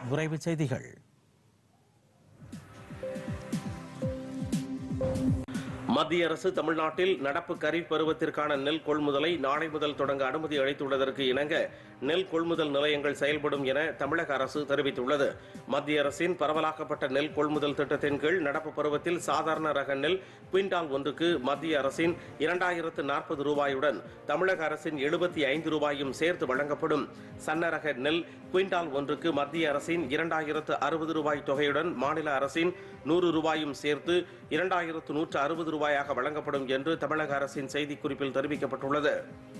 விரைவுச் செய்திகள். மத்திய அரசு தமிழ்நாட்டில் நடப்பு கரீப் பருவத்திற்கான நெல் கொள்முதலை நாளை முதல் தொடங்க அனுமதி அளித்துள்ளதற்கு இணங்க நெல் கொள்முதல் நிலையங்கள் செயல்படும் என தமிழக அரசு தெரிவித்துள்ளது. மத்திய அரசின் பரவலாக்கப்பட்ட நெல் கொள்முதல் திட்டத்தின் கீழ் நடப்பு பருவத்தில் சாதாரண ரக நெல் குவிண்டால் ஒன்றுக்கு மத்திய அரசின் 2040 ரூபாயுடன் தமிழக அரசின் 75 ரூபாயும் சேர்த்து வழங்கப்படும். சன்ன ரக நெல் குவிண்டால் ஒன்றுக்கு மத்திய அரசின் 2060 ரூபாய் தொகையுடன் மாநில அரசின் 100 ரூபாயும் சேர்த்து 2160 ரூபாயாக வழங்கப்படும் என்று தமிழக அரசின் செய்திக்குறிப்பில் தெரிவிக்கப்பட்டுள்ளது.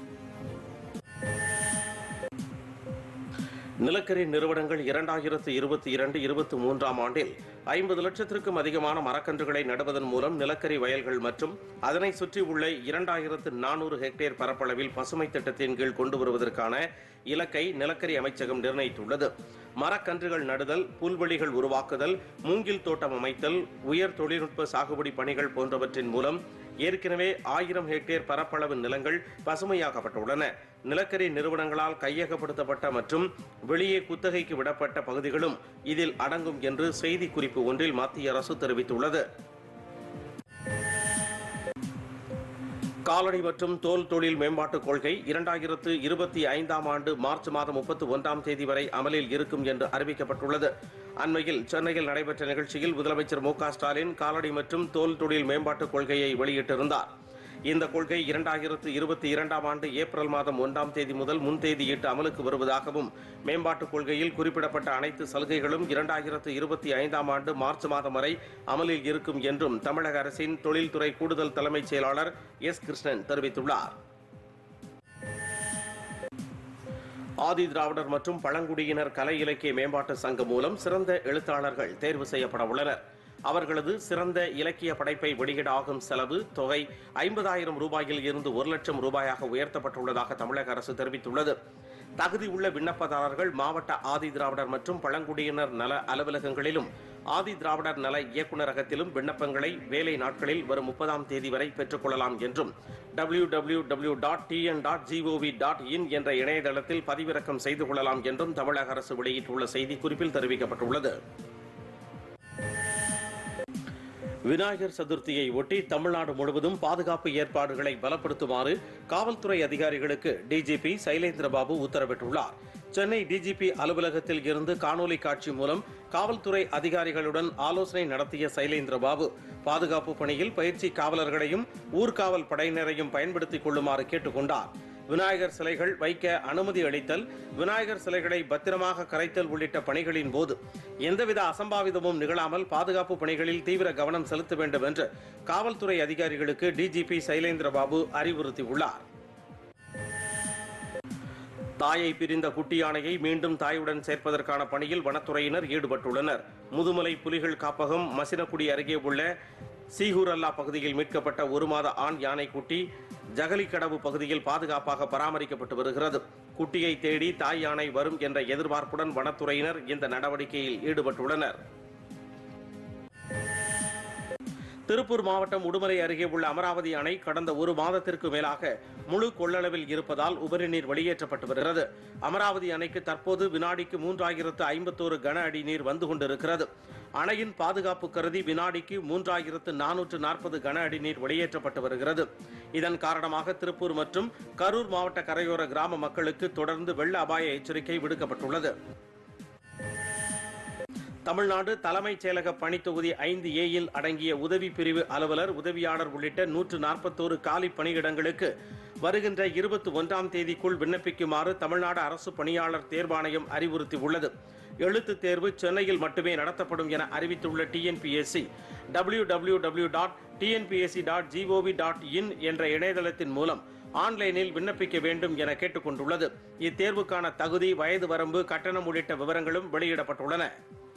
நிலக்கரி நிறுவனங்கள் 2022-23 ஆண்டில் 50 லட்சத்திற்கும் அதிகமான மரக்கன்றுகளை நடுவதன் மூலம் நிலக்கரி வயல்கள் மற்றும் அதனை சுற்றியுள்ள 2400 ஹெக்டேர் பரப்பளவில் பசுமை திட்டத்தின் கீழ் கொண்டு வருவதற்கான இலக்கை நிலக்கரி அமைச்சகம் நிர்ணயித்துள்ளது. மரக்கன்றுகள் நடுதல், புல்வெளிகள் உருவாக்குதல், மூங்கில் தோட்டம் அமைத்தல், உயர் தொழில்நுட்ப சாகுபடி பணிகள் போன்றவற்றின் மூலம் ஏற்கனவே 1000 ஹெக்டேர் பரப்பளவு நிலங்கள் பசுமையாக்கப்பட்டுள்ளன. நிலக்கரி நிறுவனங்களால் கையகப்படுத்தப்பட்ட மற்றும் வெளியே குத்தகைக்கு விடப்பட்ட பகுதிகளும் இதில் அடங்கும் என்று செய்திக்குறிப்பு ஒன்றில் மத்திய அரசு தெரிவித்துள்ளது. காலணி மற்றும் தோல் தொழில் மேம்பாட்டுக் கொள்கை 2025 ஆண்டு மார்ச் மாதம் 31ஆம் தேதி வரை அமலில் இருக்கும் என்று அறிவிக்கப்பட்டுள்ளது. அண்மையில் சென்னையில் நடைபெற்ற நிகழ்ச்சியில் முதலமைச்சர் மு க ஸ்டாலின் காலணி மற்றும் தோல் தொழில் மேம்பாட்டுக் கொள்கையை வெளியிட்டிருந்தார். இந்த கொள்கை 2022ஆம் ஆண்டு ஏப்ரல் மாதம் 1ஆம் தேதி முதல் முன்தேதியிட்டு அமலுக்கு வருவதாகவும், மேம்பாட்டுக் கொள்கையில் குறிப்பிடப்பட்ட அனைத்து சலுகைகளும் 2025ஆம் ஆண்டு மார்ச் மாதம் வரை அமலில் இருக்கும் என்றும் தமிழக அரசின் தொழில்துறை கூடுதல் தலைமைச் செயலாளர் எஸ். கிருஷ்ணன் தெரிவித்துள்ளார். ஆதி திராவிடர் மற்றும் பழங்குடியினர் கலை இலக்கிய மேம்பாட்டு சங்கம் மூலம் சிறந்த எழுத்தாளர்கள் தேர்வு செய்யப்பட உள்ளனர். அவர்களது சிறந்த இலக்கிய படைப்பை வெளியிட ஆகும் செலவு தொகை 50,000 ரூபாயில் இருந்து 1,00,000 ரூபாயாக உயர்த்தப்பட்டுள்ளதாக தமிழக அரசு தெரிவித்துள்ளது. தகுதி உள்ள விண்ணப்பதாரர்கள் மாவட்ட ஆதி திராவிடர் மற்றும் பழங்குடியினர் நல அலுவலகங்களிலும் ஆதி திராவிடர் நல இயக்குநரகத்திலும் விண்ணப்பங்களை வேலை நாட்களில் வரும் 30ஆம் தேதி வரை பெற்றுக் கொள்ளலாம் என்றும் www.tn.gov.in என்ற இணையதளத்தில் பதிவிறக்கம் செய்து கொள்ளலாம் என்றும் தமிழக அரசு வெளியிட்டுள்ள செய்திக்குறிப்பில் தெரிவிக்கப்பட்டுள்ளது. விநாயகர் சதுர்த்தியை ஒட்டி தமிழ்நாடு முழுவதும் பாதுகாப்பு ஏற்பாடுகளை பலப்படுத்துமாறு காவல்துறை அதிகாரிகளுக்கு டிஜிபி சைலேந்திரபாபு உத்தரவிட்டுள்ளார். சென்னை டிஜிபி அலுவலகத்தில் இருந்து காணொலி காட்சி மூலம் காவல்துறை அதிகாரிகளுடன் ஆலோசனை நடத்திய சைலேந்திரபாபு பாதுகாப்பு பணியில் பயிற்சி காவலர்களையும் ஊர்காவல் படையினரையும் பயன்படுத்திக் கொள்ளுமாறு கேட்டுக் கொண்டார். விநாயகர் சிலைகள் வைக்க அனுமதி அளித்தல், விநாயகர் சிலைகளை பத்திரமாக கரைத்தல் உள்ளிட்ட பணிகளின் போது எந்தவித அசம்பாவிதமும் நிகழாமல் பாதுகாப்பு பணிகளில் தீவிர கவனம் செலுத்த வேண்டும் என்று காவல்துறை அதிகாரிகளுக்கு டிஜிபி சைலேந்திரபாபு அறிவுறுத்தியுள்ளார். தாயை பிரிந்த குட்டி யானையை மீண்டும் தாயுடன் சேர்ப்பதற்கான பணியில் வனத்துறையினர் ஈடுபட்டுள்ளனர். முதுமலை புலிகள் காப்பகம் மசினக்குடி அருகே உள்ள சீகூரல்லா பகுதியில் மீட்கப்பட்ட 1 மாத ஆண் யானை குட்டி ஜகலிக்கடவு பகுதியில் பாதுகாப்பாக பராமரிக்கப்பட்டு வருகிறது. குட்டியை தேடி தாய் யானை வரும் என்ற எதிர்பார்ப்புடன் வனத்துறையினர் இந்த நடவடிக்கையில் ஈடுபட்டுள்ளனர். திருப்பூர் மாவட்டம் உடுமலை அருகே உள்ள அமராவதி அணை கடந்த 1 மாதத்திற்கு மேலாக முழு கொள்ளளவில் இருப்பதால் உபரிநீர் வெளியேற்றப்பட்டு வருகிறது. அமராவதி அணைக்கு தற்போது வினாடிக்கு 3051 கன அடி நீர் வந்து கொண்டிருக்கிறது. அணையின் பாதுகாப்பு கருதி வினாடிக்கு 3440 கன அடி நீர் வெளியேற்றப்பட்டு வருகிறது. இதன் காரணமாக திருப்பூர் மற்றும் கரூர் மாவட்ட கரையோர கிராம மக்களுக்கு தொடர்ந்து வெள்ள அபாய எச்சரிக்கை விடுக்கப்பட்டுள்ளது. தமிழ்நாடு தலைமைச் செயலக பணித்தொகுதி 5A அடங்கிய உதவி பிரிவு அலுவலர், உதவியாளர் உள்ளிட்ட 141 காலி பணியிடங்களுக்கு வருகின்ற 21ஆம் தேதிக்குள் விண்ணப்பிக்குமாறு தமிழ்நாடு அரசு பணியாளர் தேர்வாணையம் அறிவுறுத்தியுள்ளது. எழுத்துத் தேர்வு சென்னையில் மட்டுமே நடத்தப்படும் என அறிவித்துள்ள டிஎன்பிஎஸ்சி www.tnpsc.gov.in என்ற இணையதளத்தின் மூலம் ஆன்லைனில் விண்ணப்பிக்க வேண்டும் என கேட்டுக் கொண்டுள்ளது. இத்தேர்வுக்கான தகுதி, வயது வரம்பு, கட்டணம் உள்ளிட்ட விவரங்களும் வெளியிடப்பட்டுள்ளன.